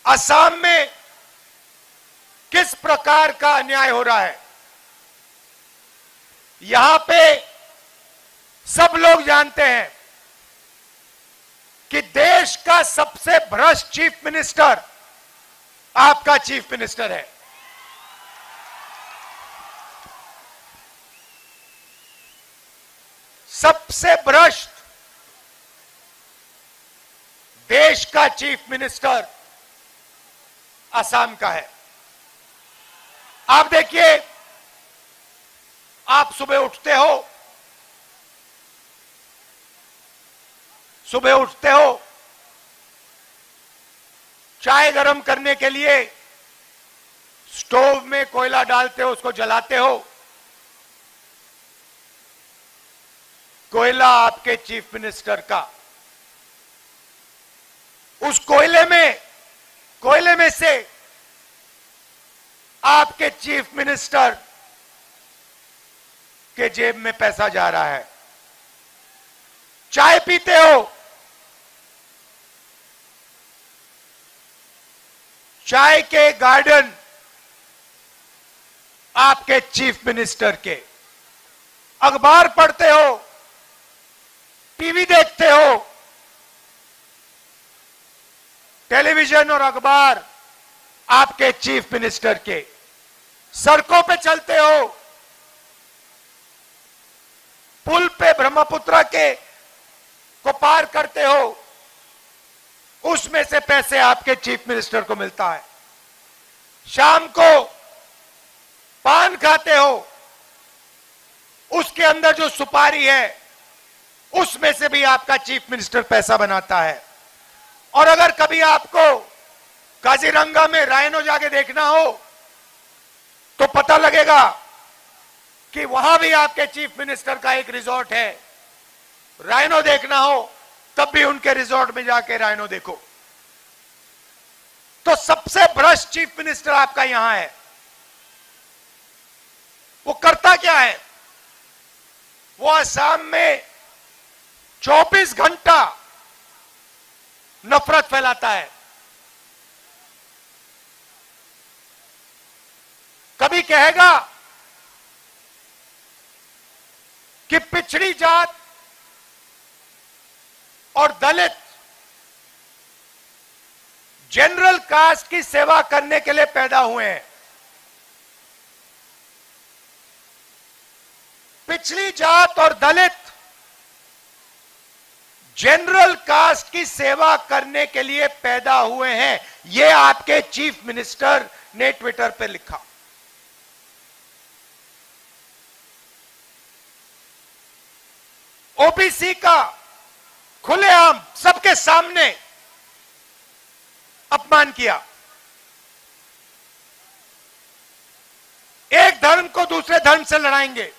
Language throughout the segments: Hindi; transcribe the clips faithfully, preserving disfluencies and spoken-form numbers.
असम में किस प्रकार का अन्याय हो रहा है। यहां पे सब लोग जानते हैं कि देश का सबसे भ्रष्ट चीफ मिनिस्टर आपका चीफ मिनिस्टर है। सबसे भ्रष्ट देश का चीफ मिनिस्टर असम का है। आप देखिए, आप सुबह उठते हो सुबह उठते हो चाय गरम करने के लिए स्टोव में कोयला डालते हो, उसको जलाते हो। कोयला आपके चीफ मिनिस्टर का। उस कोयले में कोयले में से आपके चीफ मिनिस्टर के जेब में पैसा जा रहा है। चाय पीते हो, चाय के गार्डन आपके चीफ मिनिस्टर के। अखबार पढ़ते हो, टीवी देखते हो, टेलीविजन और अखबार आपके चीफ मिनिस्टर के। सड़कों पे चलते हो, पुल पे ब्रह्मपुत्र के को पार करते हो, उसमें से पैसे आपके चीफ मिनिस्टर को मिलता है। शाम को पान खाते हो, उसके अंदर जो सुपारी है उसमें से भी आपका चीफ मिनिस्टर पैसा बनाता है। और अगर कभी आपको काजीरंगा में राइनो जाके देखना हो तो पता लगेगा कि वहां भी आपके चीफ मिनिस्टर का एक रिजॉर्ट है। राइनो देखना हो तब भी उनके रिजॉर्ट में जाके राइनो देखो। तो सबसे भ्रष्ट चीफ मिनिस्टर आपका यहां है। वो करता क्या है? वो असम में चौबीस घंटा नफरत फैलाता है। कभी कहेगा कि पिछड़ी जात और दलित जनरल कास्ट की सेवा करने के लिए पैदा हुए हैं। पिछड़ी जात और दलित जनरल कास्ट की सेवा करने के लिए पैदा हुए हैं, यह आपके चीफ मिनिस्टर ने ट्विटर पर लिखा। ओबीसी का खुलेआम सबके सामने अपमान किया। एक धर्म को दूसरे धर्म से लड़ाएंगे,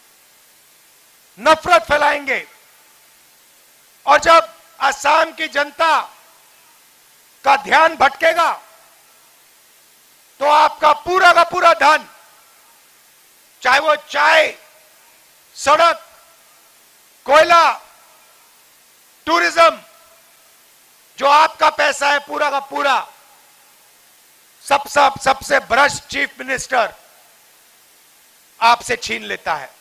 नफरत फैलाएंगे। और जब असम की जनता का ध्यान भटकेगा तो आपका पूरा का पूरा धन, चाहे वो चाय, सड़क, कोयला, टूरिज्म, जो आपका पैसा है पूरा का पूरा, सब सब सबसे भ्रष्ट चीफ मिनिस्टर आपसे छीन लेता है।